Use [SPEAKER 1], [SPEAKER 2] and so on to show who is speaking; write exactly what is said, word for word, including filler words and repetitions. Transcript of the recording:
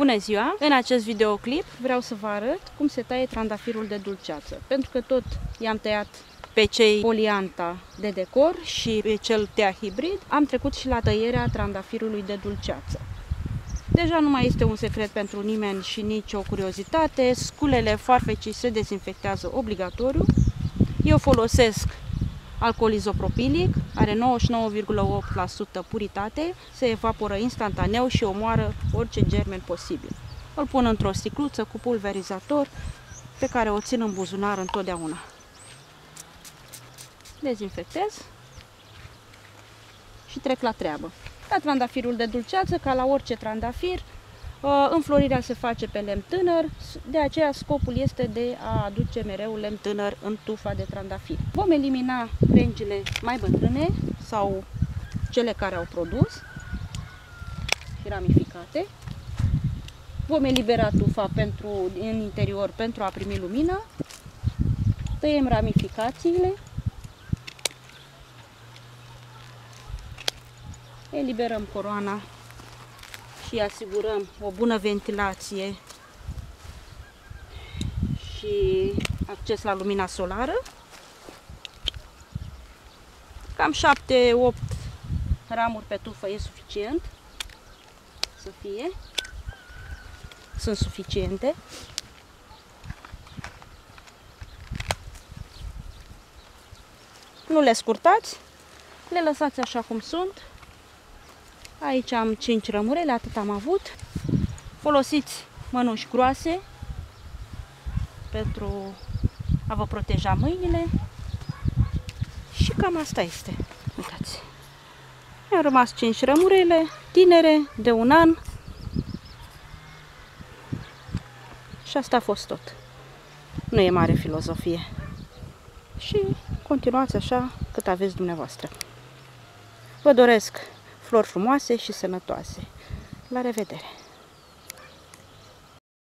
[SPEAKER 1] Bună ziua! În acest videoclip vreau să vă arăt cum se taie trandafirul de dulceață. Pentru că tot i-am tăiat pe cei Polianta de decor și pe cel Tea Hybrid, am trecut și la tăierea trandafirului de dulceață. Deja nu mai este un secret pentru nimeni și nici o curiozitate. Sculele foarfecii se dezinfectează obligatoriu. Eu folosesc alcool izopropilic, are nouăzeci și nouă virgulă opt la sută puritate, se evaporă instantaneu și omoară orice germen posibil. Îl pun într-o sticluță cu pulverizator pe care o țin în buzunar întotdeauna. Dezinfectez și trec la treabă. La trandafirul de dulceață, ca la orice trandafir, înflorirea se face pe lemn tânăr, de aceea scopul este de a aduce mereu lemn tânăr în tufa de trandafir. Vom elimina crengile mai bătrâne sau cele care au produs și ramificate. Vom elibera tufa pentru, în interior pentru a primi lumină. Tăiem ramificațiile. Eliberăm coroana și asigurăm o bună ventilație și acces la lumina solară. Cam șapte opt ramuri pe tufă e suficient să fie. Sunt suficiente. Nu le scurtați, le lăsați așa cum sunt. Aici am cinci rămurele, atât am avut. Folosiți mănuși groase pentru a vă proteja mâinile. Și cam asta este. Uitați. Mi-au rămas cinci rămurele, tinere, de un an. Și asta a fost tot. Nu e mare filozofie. Și continuați așa cât aveți dumneavoastră. Vă doresc flori frumoase și sănătoase. La revedere!